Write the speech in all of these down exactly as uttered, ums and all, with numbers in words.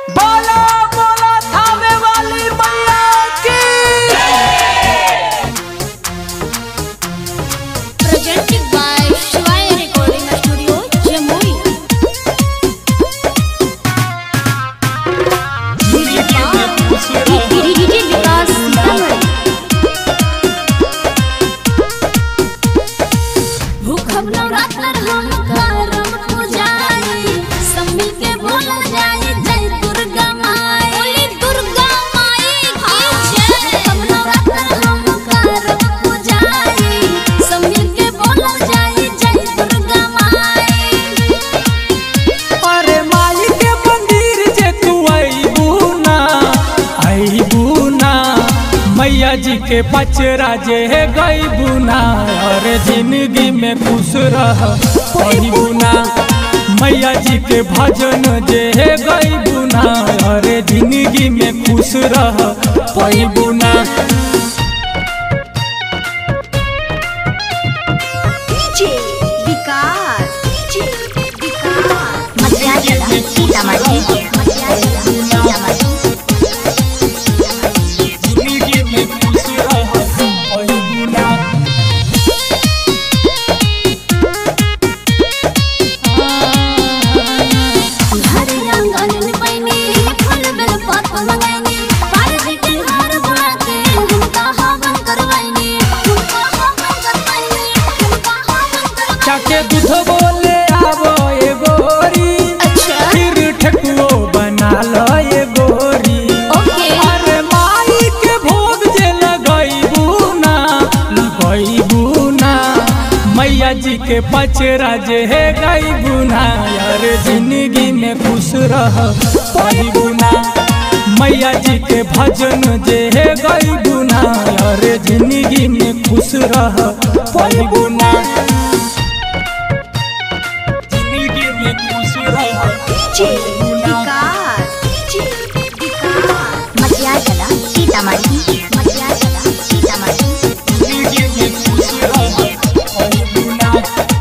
बोला बोला थामे वाली मैया की। Presented by Shivaya Recording Studio, Jamui. D J Vikas Sitamarhi. भूखब नवरात्र हम करम पुजारी, सब मिलके बोला जाए जय दुर्गा माई। बोली दुर्गा माई की जय। भूखब नवरात्र हम करम पुजारी, सब मिलके बोला जाए जय दुर्गा माई। अरे माई के मंदिर जे तू आईबू ना आईबू ना, मैया जी के पचरा जे गईबू ना, अरे जिंदगी में खुश रह पाईबू ना। मैया जी के भजन जे गईबू ना, अरे जिंदगी में खुश रह पाईबू ना। D J विकास, D J विकास। मध्याचला सीतामढ़ी, मध्याचला सीतामढ़ी। जिंदगी में खुश रह पाईबू ना। घर आंगन में पैनी फल बेल पत मंगाइनी, पार्वती के हार बुलाते हमका हवन करवाइनी, हमका हवन करवाइनी, हमका हवन करवाइनी। चाके दूध बोले आवो ए गोरी, अच्छा फिर ठकुओ बना लो ए गोरी। ओके। अरे माई के भोग जे लगईबू ना लगईबू ना, मैया जी के पचरा जे गईबू ना, अरे जिंदगी में खुश रह पाईबू ना। मैया जी के भजन जे गईबू ना, अरे जिंदगी में खुश रह पाईबू ना। जिंदगी में खुश रह D J विकास, D J विकास। मध्याचला सीतामढ़ी, मध्याचला सीतामढ़ी। जिंदगी में खुश रह पाईबू ना।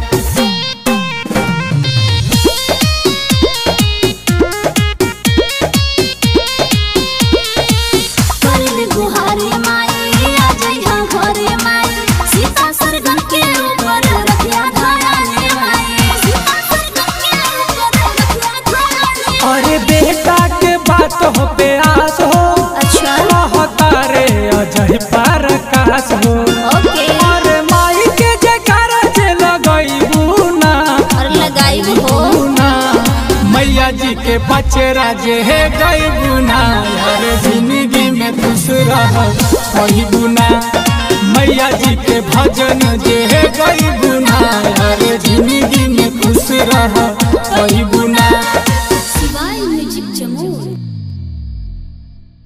करले गुहारे माई, आ जइहा घरे माई, सीता सरगन के ऊपर रखिया धारा रे माई, सीता सरगन के ऊपर रखिया धारा रे। अरे बेटा के बात हो पे आस हो, अच्छा कहता रे अजय प्रकाश हो। ओके। अरे माई के जयकार जे लगईबू ना और लगाई हो ना, मैया जी के बचरा जे गईबू ना, अरे जिंदगी में खुश रह पाईबू ना। मैया जी के भजन जे गई